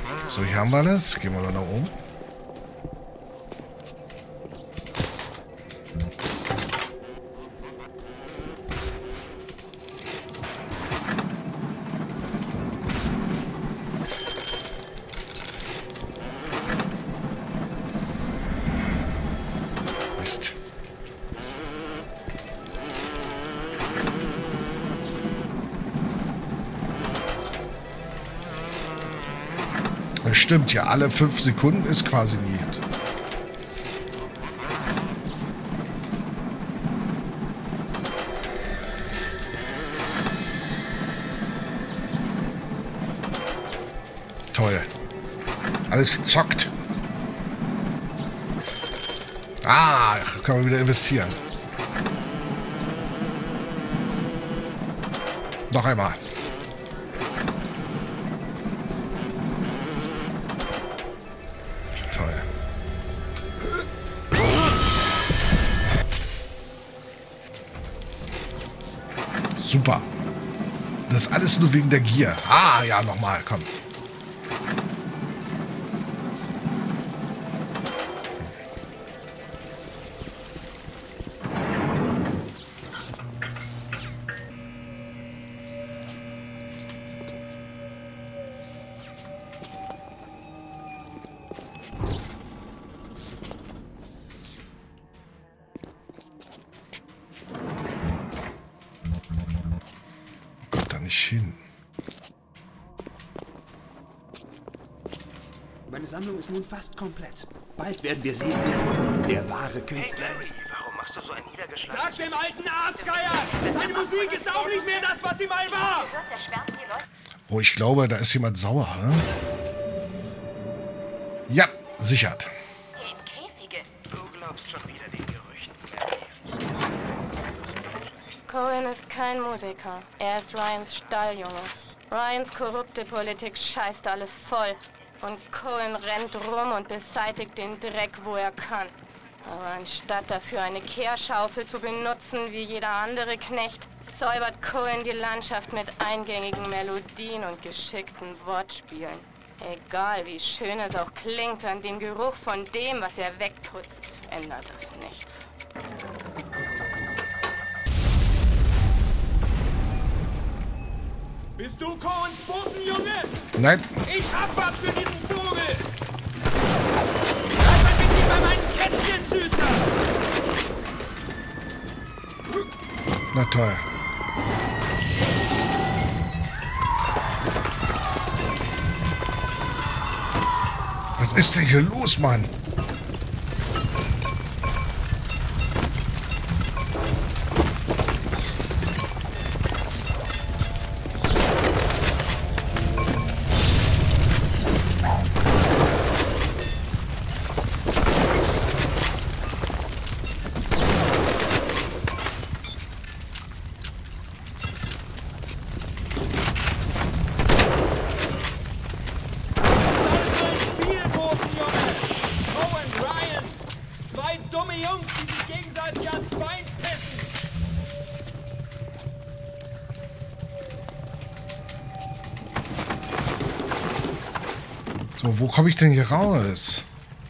So, hier haben wir das. Gehen wir mal nach oben. Mist. Das stimmt ja, alle 5 Sekunden ist quasi nie. Toll. Alles verzockt. Ah, können wir wieder investieren. Noch einmal. Toll. Super. Das ist alles nur wegen der Gier. Ah, ja, nochmal, komm. Nicht hin. Meine Sammlung ist nun fast komplett. Bald werden wir sehen, wer der wahre Künstler ist. Warum machst du so ein niedergeschlagenes... Sag dem alten Aasgeier! Seine Musik ist auch nicht mehr das, was sie mal war! Oh, ich glaube, da ist jemand sauer. Hm? Ja, sichert. Du glaubst schon wieder den Gerüchten. Cohen ist kein Musiker. Er ist Ryans Stalljunge. Ryans korrupte Politik scheißt alles voll. Und Cohen rennt rum und beseitigt den Dreck, wo er kann. Aber anstatt dafür eine Kehrschaufel zu benutzen wie jeder andere Knecht, säubert Cohen die Landschaft mit eingängigen Melodien und geschickten Wortspielen. Egal wie schön es auch klingt, an dem Geruch von dem, was er wegputzt, ändert es nichts. Bist du Cohens Botenjunge? Nein. Ich hab was für diesen Vogel! Bleib ein bisschen bei meinen Kätzchen, Süßer! Na toll. Was ist denn hier los, Mann? So, wo komme ich denn hier raus?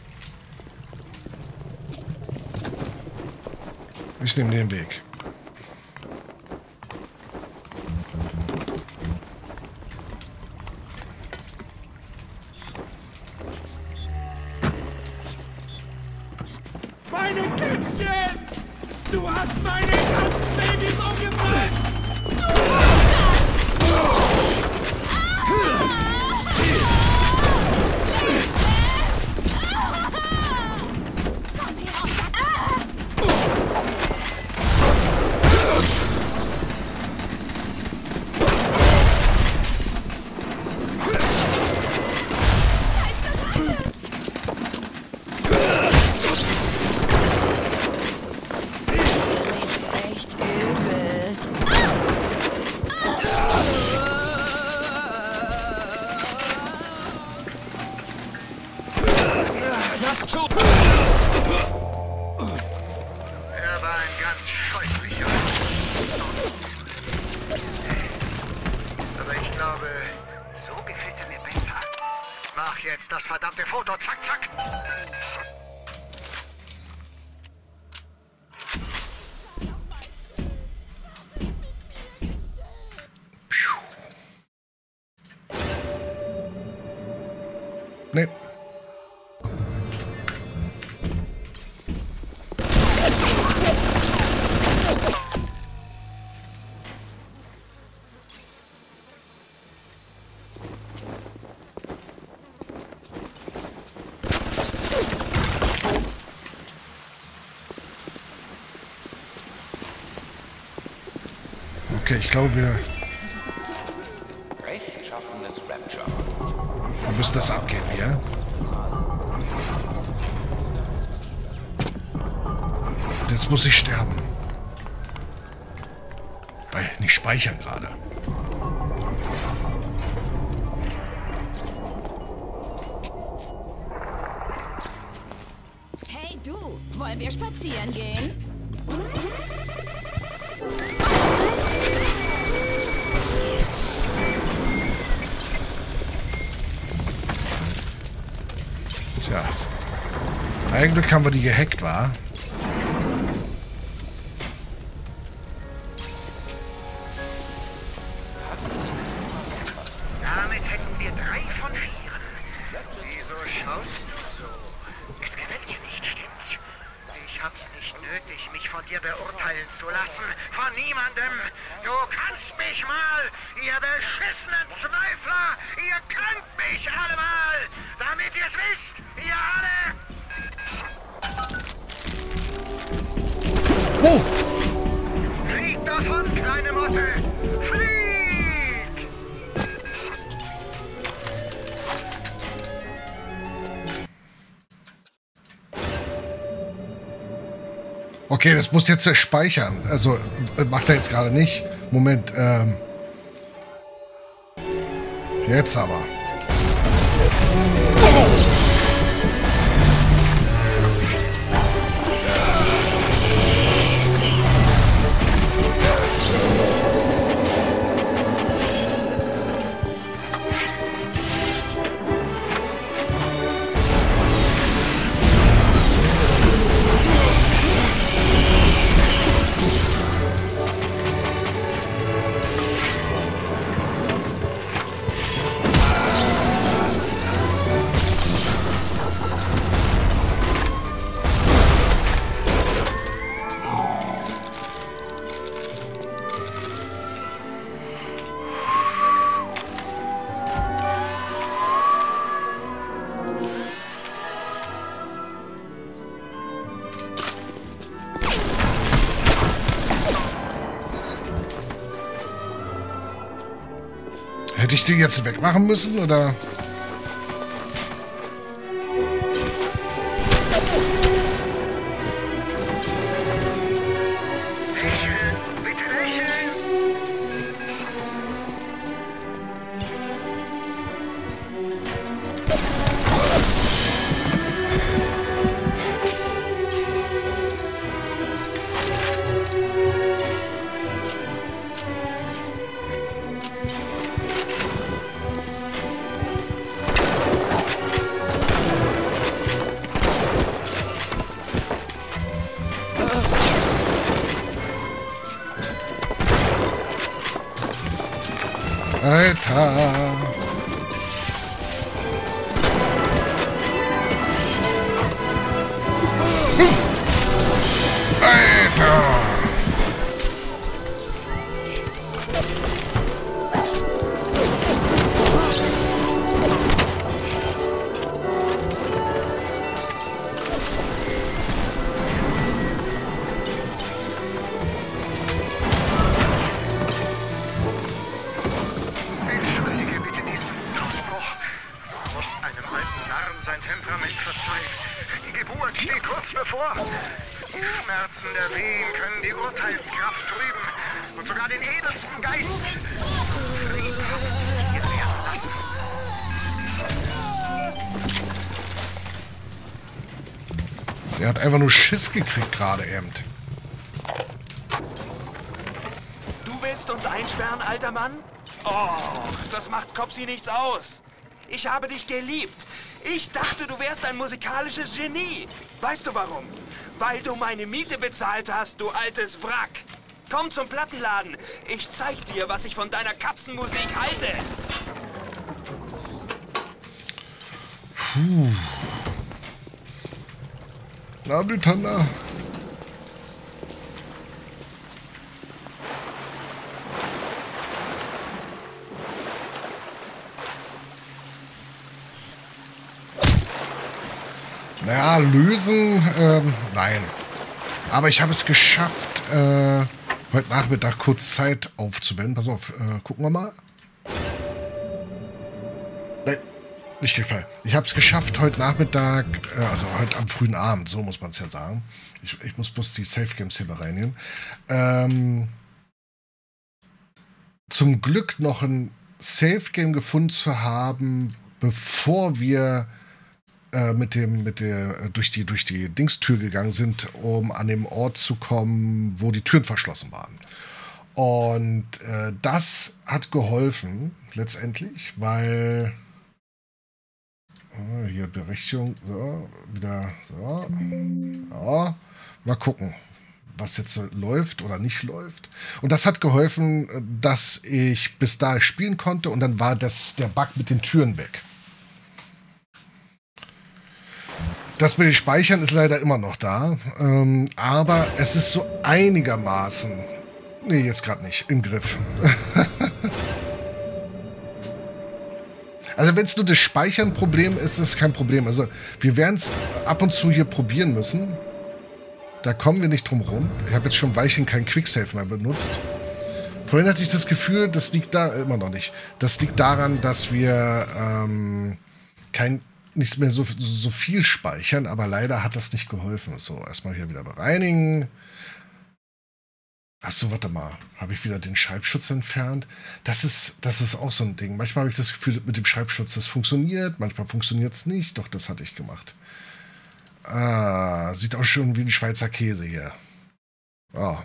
Ich nehme den Weg. Meine Kätzchen! Du hast meine Katzenbabys umgebracht! Er war ein ganz scheußlicher. Aber ich glaube, so gefällt er mir besser. Mach Mach jetzt das verdammte Foto. Zack, zack. Nee. Okay, ich glaube, wir müssen das abgeben hier. Jetzt muss ich sterben. Weil nicht speichern gerade. Hey du, wollen wir spazieren gehen? Tja. Eigentlich haben wir die gehackt, war. Damit hätten wir 3 von 4. Wieso schaust du so? Es gefällt dir nicht, stimmt's? Ich hab's nicht nötig, mich von dir beurteilen zu lassen. Von niemandem. Du kannst mich mal, ihr beschissenen Zweifler. Ihr könnt mich alle mal. Damit ihr's wisst, ihr alle. Oh! Flieg davon, kleine Motte. Flieg! Okay, das muss jetzt speichern. Also, macht er jetzt gerade nicht. Moment, jetzt aber. Hätte ich den jetzt wegmachen müssen, oder? Lächeln, bitte lächeln. Alter! Alter! Entschuldige bitte diesen Ausbruch. Du musst einem alten Narren sein Temperament verzeihen. Die Geburt steht kurz bevor. Die Schmerzen der Wehen können die Urteilskraft trüben und sogar den edelsten Geist. Frieden hast du hier werden lassen. Der hat einfach nur Schiss gekriegt gerade eben. Du willst uns einsperren, alter Mann? Oh, das macht Copsy nichts aus. Ich habe dich geliebt. Ich dachte, du wärst ein musikalisches Genie. Weißt du warum? Weil du meine Miete bezahlt hast, du altes Wrack. Komm zum Plattenladen. Ich zeig dir, was ich von deiner Katzenmusik halte. Puh. Na, Blütanda. Naja, lösen, nein. Aber ich habe es geschafft, heute Nachmittag kurz Zeit aufzuwenden. Pass auf, gucken wir mal. Nein, nicht gefallen. Ich habe es geschafft, heute Nachmittag, also heute am frühen Abend, so muss man es ja sagen. Ich muss bloß die Safe Games hier reinnehmen. Zum Glück noch ein Safe Game gefunden zu haben, bevor wir durch die Dingstür gegangen sind, um an dem Ort zu kommen, wo die Türen verschlossen waren. Und das hat geholfen, letztendlich, weil hier Berechtigung, so, wieder, so, ja, mal gucken, was jetzt läuft oder nicht läuft. Und das hat geholfen, dass ich bis da spielen konnte und dann war der Bug mit den Türen weg. Das mit den Speichern ist leider immer noch da, aber es ist so einigermaßen, nee, jetzt gerade nicht, im Griff. Also wenn es nur das Speichern-Problem ist, ist es kein Problem. Also wir werden es ab und zu hier probieren müssen. Da kommen wir nicht drum rum. Ich habe jetzt schon ein Weilchen kein Quicksave mehr benutzt. Vorhin hatte ich das Gefühl, das liegt da immer noch nicht. Das liegt daran, dass wir nicht mehr so viel speichern, aber leider hat das nicht geholfen. So, erstmal hier wieder bereinigen. Achso, warte mal. Habe ich wieder den Schreibschutz entfernt? Das ist auch so ein Ding. Manchmal habe ich das Gefühl, mit dem Schreibschutz, das funktioniert. Manchmal funktioniert es nicht. Doch, das hatte ich gemacht. Ah, sieht auch schon wie ein Schweizer Käse hier. Oh.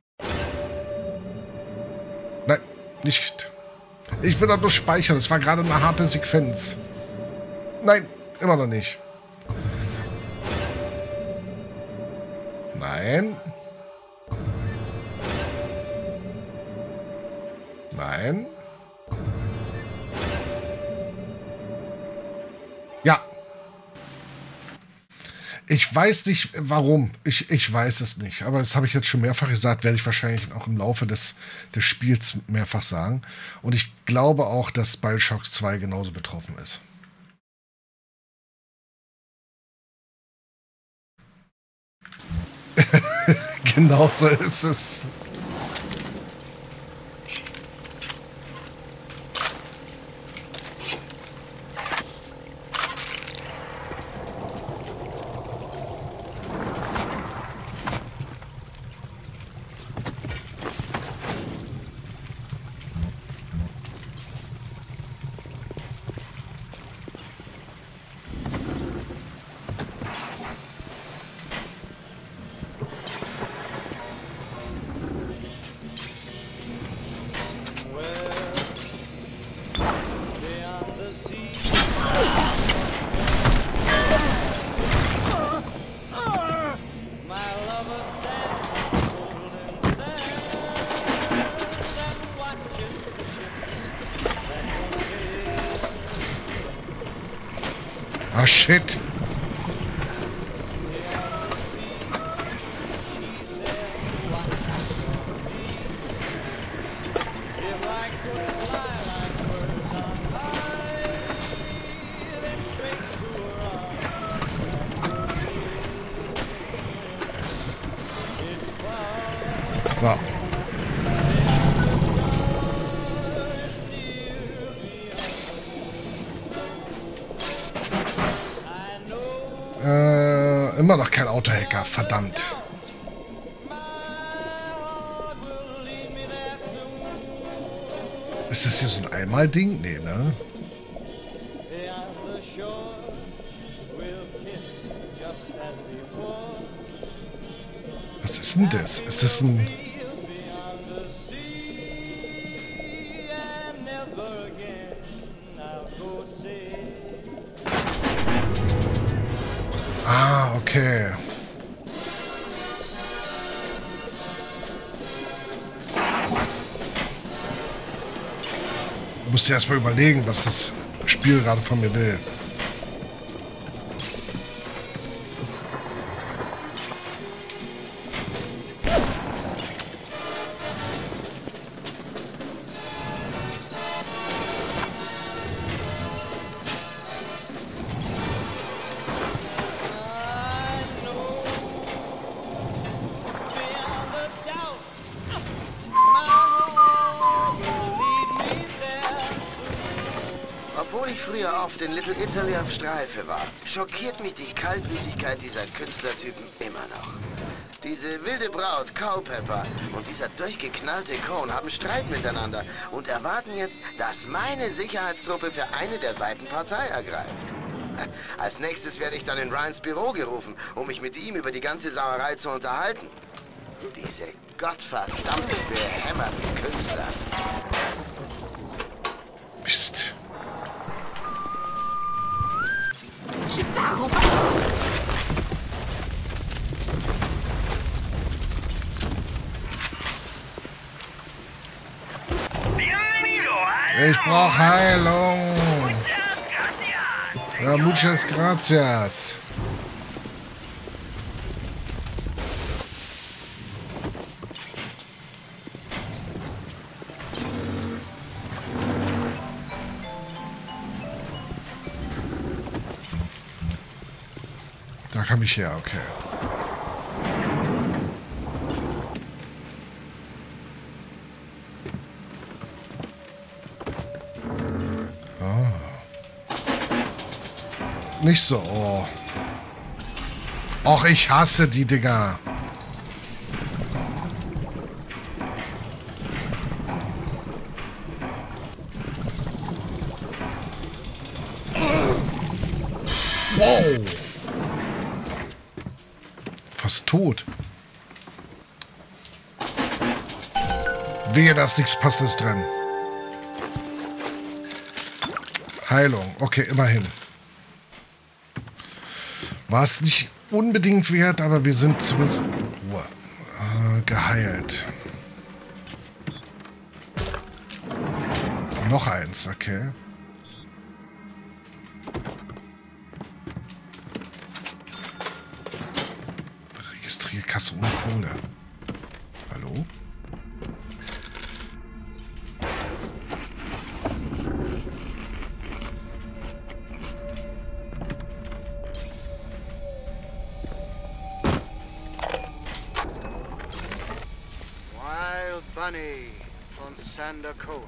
Nein, nicht. Ich will doch nur speichern. Das war gerade eine harte Sequenz. Nein, immer noch nicht. Nein. Nein. Ja. Ich weiß nicht, warum. Ich weiß es nicht. Aber das habe ich jetzt schon mehrfach gesagt, werde ich wahrscheinlich auch im Laufe des Spiels mehrfach sagen. Und ich glaube auch, dass Bioshock 2 genauso betroffen ist. Genau so ist es. Ah, shit. So. Immer noch kein Autohacker, verdammt. Ist das hier so ein Einmal-Ding? Nee, ne? Was ist denn das? Ist das ein... Okay. Ich muss erstmal überlegen, was das Spiel gerade von mir will. Obwohl ich früher oft in Little Italy auf Streife war, schockiert mich die Kaltblütigkeit dieser Künstlertypen immer noch. Diese wilde Braut, Culpepper, und dieser durchgeknallte Cone haben Streit miteinander und erwarten jetzt, dass meine Sicherheitstruppe für eine der Seiten Partei ergreift. Als nächstes werde ich dann in Ryans Büro gerufen, um mich mit ihm über die ganze Sauerei zu unterhalten. Diese gottverdammten, behämmerten Künstler. Mist. Ich brauche Heilung. Ja, muchas gracias. Da kam ich her, okay. Nicht so. Oh. Och, ich hasse die Dinger. Wow. Fast tot. Wehe, da ist nichts Passendes dran. Heilung. Okay, immerhin. War es nicht unbedingt wert, aber wir sind zumindest geheilt. Noch eins, okay. Registrierkasse ohne Kohle. Hallo? Bunny von Sander Cohen.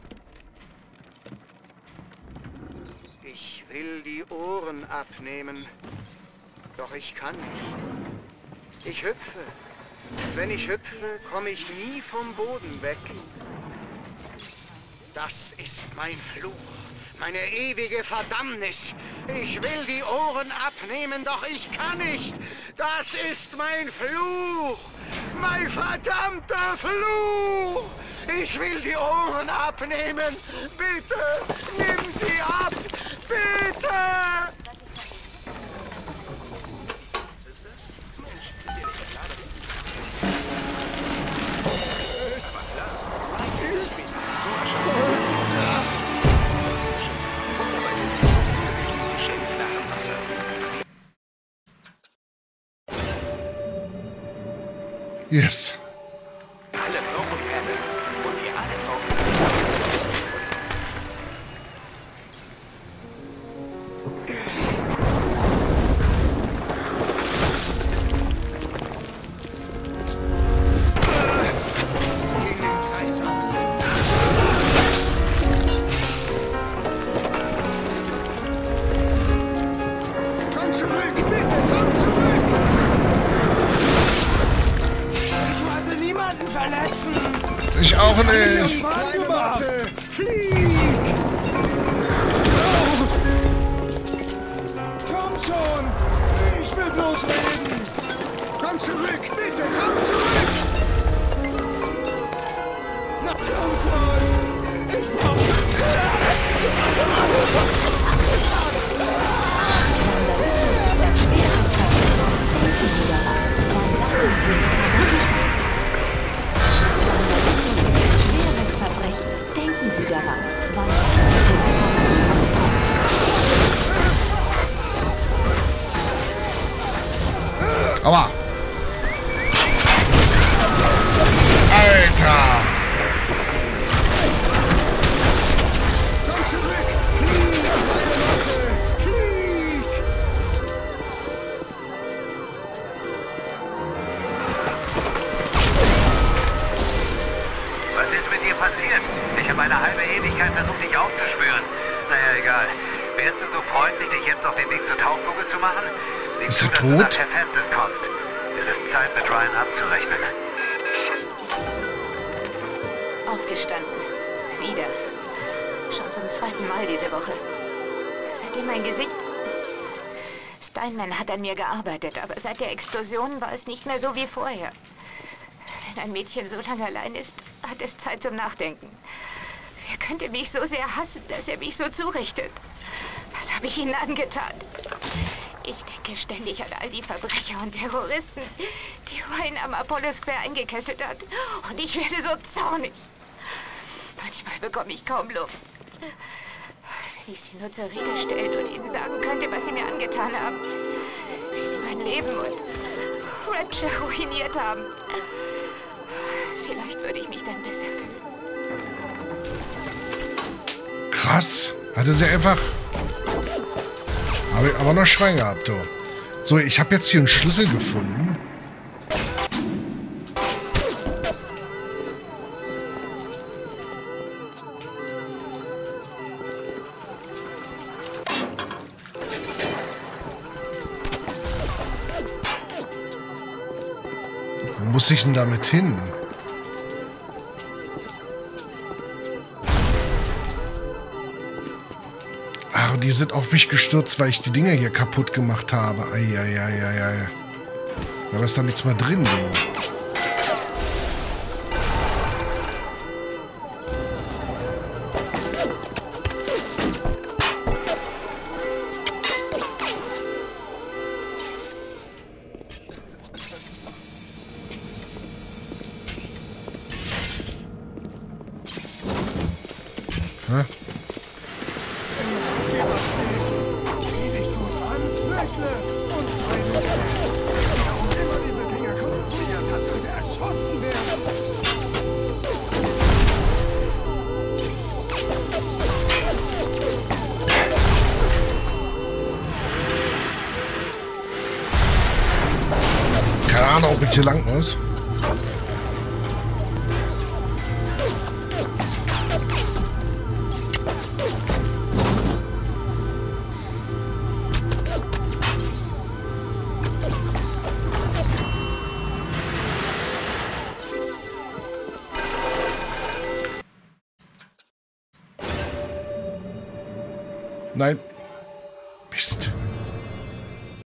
Ich will die Ohren abnehmen, doch ich kann nicht. Ich hüpfe. Und wenn ich hüpfe, komme ich nie vom Boden weg. Das ist mein Fluch, meine ewige Verdammnis. Ich will die Ohren abnehmen, doch ich kann nicht. Das ist mein Fluch. Mein verdammter Fluch! Ich will die Ohren abnehmen! Bitte! Nimm sie ab! Bitte! Was ist das? Mensch, ist dir nicht klar, dass aber klar, Ryan ist sie so erschöpft, dass sie das geschützt. Und dabei sind sie so wie Fische im klaren Wasser. Yes. Alle brauchen Erde. Und wir alle brauchen das ist das. Sieh den Kreis aus. Komm zurück, bitte, komm zurück! Niemanden verletzen! Ich auch nicht. Warte! Flieg! Komm schon! Ich will bloß reden! Komm zurück, bitte, komm zurück! Na, komm schon! Ich brauch... Vandalismus ist ein schweres Verbrechen. Aua! Alter! Komm zurück! Flieg, meine Waffe! Flieg! Was ist mit dir passiert? Ich habe eine halbe Ewigkeit versucht, dich aufzuspüren. Naja, egal. Wärst du so freundlich, dich jetzt auf den Weg zur Tauchkugel zu machen? Sieh Ist zu, er dass du tot? nach Hephaestus kommst. Es ist Zeit, mit Ryan abzurechnen. Aufgestanden. Wieder. Schon zum 2. Mal diese Woche. Seitdem mein Gesicht... Steinman hat an mir gearbeitet, aber seit der Explosion war es nicht mehr so wie vorher. Wenn ein Mädchen so lange allein ist, hat es Zeit zum Nachdenken. Er könnte mich so sehr hassen, dass er mich so zurichtet. Was habe ich ihnen angetan? Ich denke ständig an all die Verbrecher und Terroristen, die Ryan am Apollo Square eingekesselt hat. Und ich werde so zornig. Manchmal bekomme ich kaum Luft. Wenn ich sie nur zur Rede stellt und ihnen sagen könnte, was sie mir angetan haben. Wie sie mein Leben und Rapture ruiniert haben. Vielleicht würde ich mich dann besser fühlen. Krass. Hatte sie einfach... Aber noch Schwein gehabt, du. So, ich habe jetzt hier einen Schlüssel gefunden. Wo muss ich denn damit hin? Ach, die sind auf mich gestürzt, weil ich die Dinger hier kaputt gemacht habe. Eieieiei. Da ist da nichts mehr drin, du. Hä? Sieh dich gut an, lächle und sei nicht fest. Wer auch immer diese Dinger konstruiert hat, sollte erschossen werden. Keine Ahnung, ob ich hier lang muss. Nein. Mist.